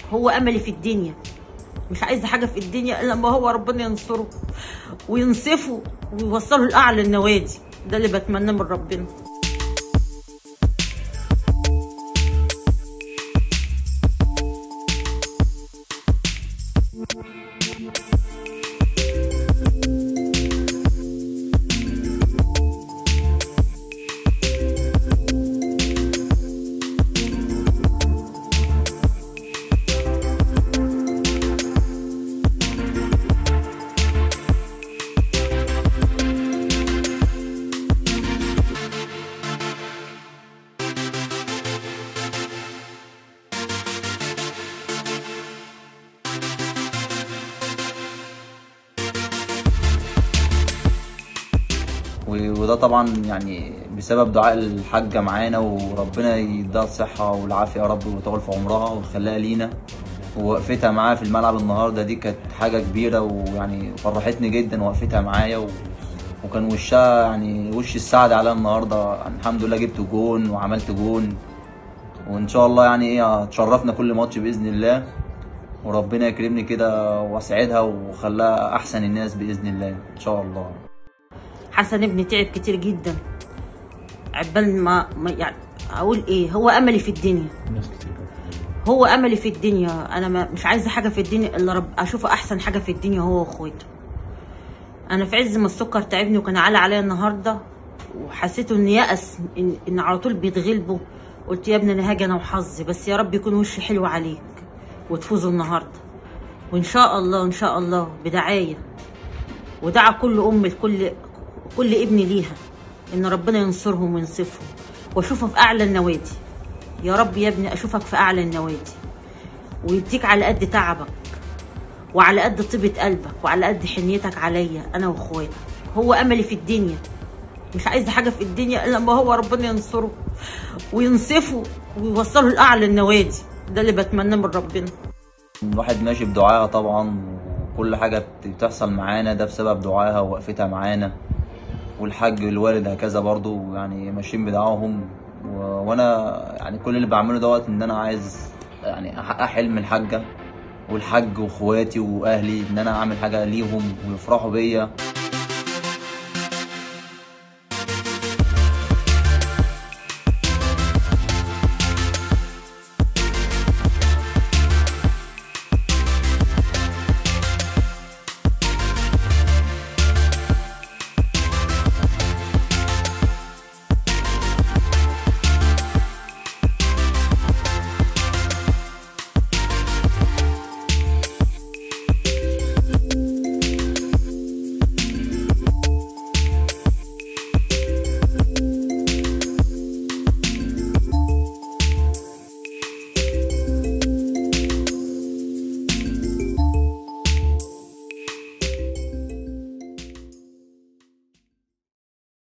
هو املي في الدنيا، مش عايزه حاجه في الدنيا الا لما هو ربنا ينصره وينصفه ويوصله لاعلى النوادي. ده اللي بتمناه من ربنا. وده طبعا يعني بسبب دعاء الحاجة معانا، وربنا يديها الصحة والعافية يا رب ويطول في عمرها ويخليها لينا. ووقفتها معايا في الملعب النهارده دي كانت حاجة كبيرة، ويعني فرحتني جدا وقفتها معايا وكان وشها يعني وش السعد عليها النهارده. الحمد لله جبت جون وعملت جون، وان شاء الله يعني ايه هتشرفنا كل ماتش باذن الله، وربنا يكرمني كده واسعدها وخلاها احسن الناس باذن الله ان شاء الله. حسن ابني تعب كتير جدا عقبال ما يعني اقول ايه، هو املي في الدنيا، هو املي في الدنيا. انا مش عايزه حاجه في الدنيا الا اشوفه احسن حاجه في الدنيا هو واخواته. انا في عز ما السكر تعبني وكان عالي عليا النهارده، وحسيته ان يأس ان على طول بيتغلبوا. قلت يا ابني انا هاجي انا وحظي، بس يا رب يكون وشي حلو عليك وتفوزوا النهارده، وان شاء الله ان شاء الله بدعايه ودعا كل ام كل ابن ليها ان ربنا ينصرهم وينصفهم واشوفه في اعلى النوادي. يا رب يا ابني اشوفك في اعلى النوادي، ويديك على قد تعبك وعلى قد طيبه قلبك وعلى قد حنيتك عليا انا واخواتك. هو املي في الدنيا، مش عايزه حاجه في الدنيا الا لما هو ربنا ينصره وينصفه ويوصله لاعلى النوادي. ده اللي بتمناه من ربنا. الواحد ماشي بدعاها طبعا، وكل حاجه بتحصل معانا ده بسبب دعاها ووقفتها معانا، والحاج والوالد هكذا برضو يعني ماشيين بدعاهم. وانا يعني كل اللي بعمله دوت ان انا عايز يعني احقق حلم الحاجه والحاج واخواتي واهلي، ان انا اعمل حاجه ليهم ويفرحوا بيا.